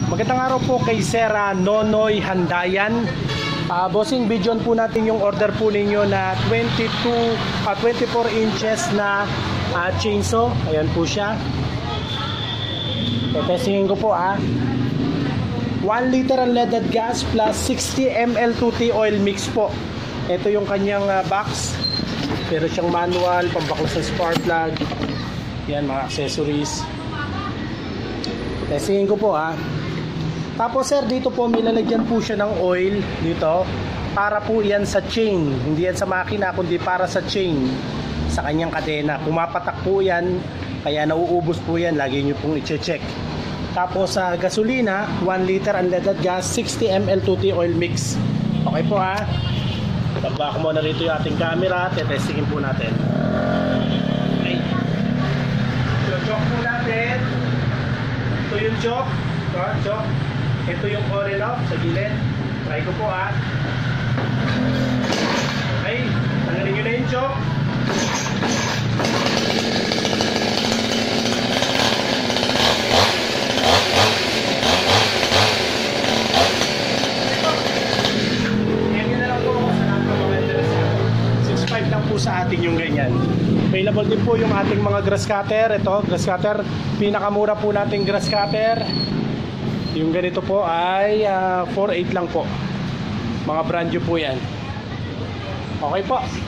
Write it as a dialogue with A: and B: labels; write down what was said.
A: Magandang araw po kay Sir Nonoy Handayan. Bossing, bidyon po natin yung order po ninyo na 24 inches na chainsaw. Ayan po siya. Testingin ko po 1 liter unleaded gas plus 60 ml 2T oil mix po. Ito yung kanyang box. Pero siyang manual, pambaklas ng spark plug. Yan, mga accessories. Testingin ko po Tapos sir, dito po nilalagyan po siya ng oil dito para po yan sa chain. Hindi yan sa makina kundi para sa chain sa kanyang kadena. Pumapatak po yan, kaya nauubos po yan. Lagi nyo pong i-check. Tapos sa gasolina, 1 liter unleaded gas, 60 ml 2T oil mix. Okay po Taba ko muna rito yung ating camera. Tetestingin po natin. Okay. So, choke po natin. Ito yung choke. Choke. Ito yung on off sa gilid. Try ko po Okay. Tanggalin nyo na yung choke. Sa atin yung ganyan. Available din po yung ating mga grass cutter. Ito, grass cutter, pinakamura po nating grass cutter. Yung ganito po ay 4.8 lang po. Mga brand new po yan. Okay po.